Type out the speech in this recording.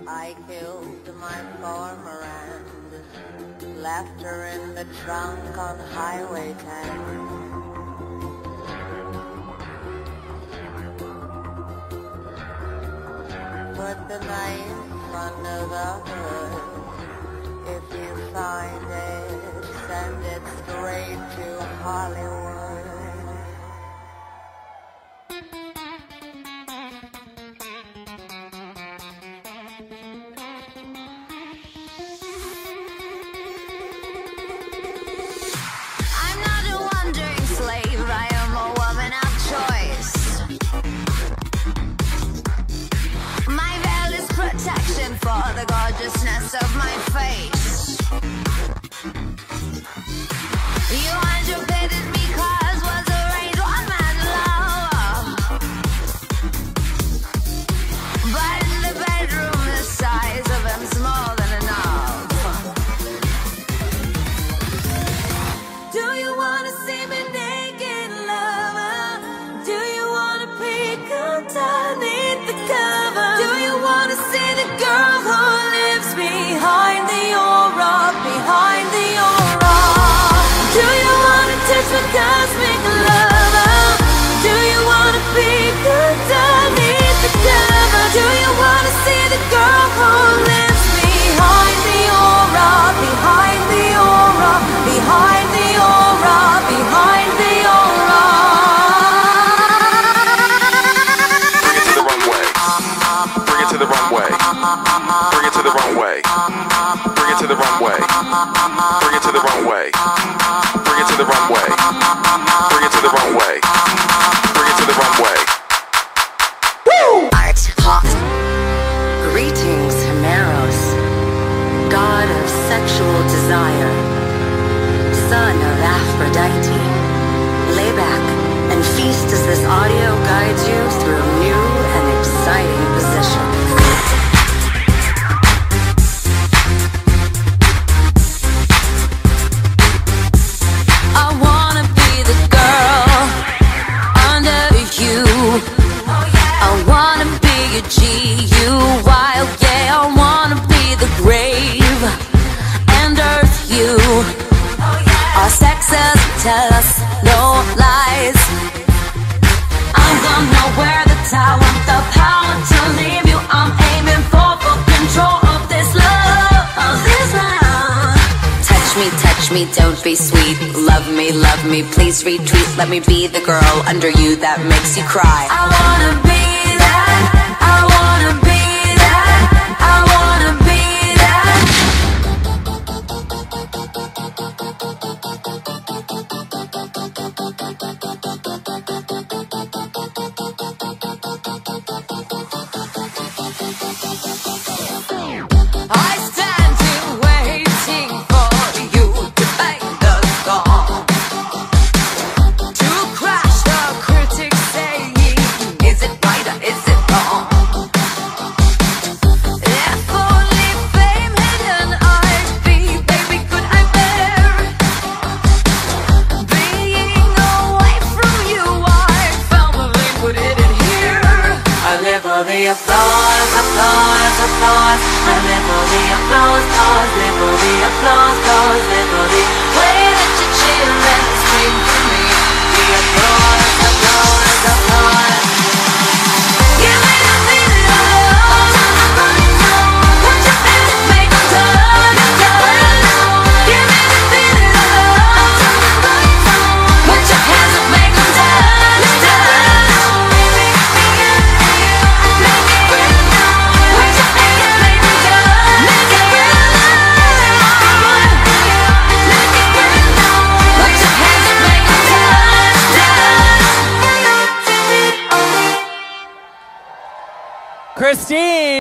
I killed my former and left her in the trunk on Highway 10. Put the knife under the hood. If you find it, send it straight to Hollywood. I'm not a wandering slave, I am a woman of choice. My veil is protection for the gorgeousness of my face. You anticipated me cause was arranged one man's love. But in the bedroom the size of him's more than enough. Do you wanna see me naked, lover? Do you wanna peek underneath the cover? Do you wanna see the girl who lives behind the aura, behind the aura? Do you wanna touch my cosmic lover? Do you wanna peek underneath the cover? Do you wanna see the girl who lives behind the aura, behind the aura, behind the aura, behind the aura? Bring it to the runway. Bring it to the runway. Bring it to the runway. Bring it to the runway. Bring it to the runway. Bring it to the runway. Bring it to the runway. Woo! Art Hawk. Greetings, Hemeros, god of sexual desire, son of Aphrodite. Lay back and feast as this audio guides you through new and exciting positions. I wanna be the girl under you. I wanna be your G-U-Y, yeah. I wanna be the grave and earth you. Our sexes tell us no lies. I'm gonna wear the tower, the power to leave you. I'm aiming for control of this love, of this love. Touch me, don't be sweet. Love me, please retreat. Let me be the girl under you that makes you cry. I wanna be that, I wanna be that, I wanna be that. I stand here waiting for you to bang the song, to crash the critics saying, is it right or is it wrong? If only fame hidden I'd be, baby, could I bear being away from you? I felt the link, put it in here. I live for the applause, applause, applause. I live for the applause, cause, live for the applause, cause, live for the way that you chill and scream for me. The applause, applause, applause. Give me the feeling of love. Put your hands up, make them turn and turn. Give me the feeling of love. Put your hands up, make them turn and turn. Christine!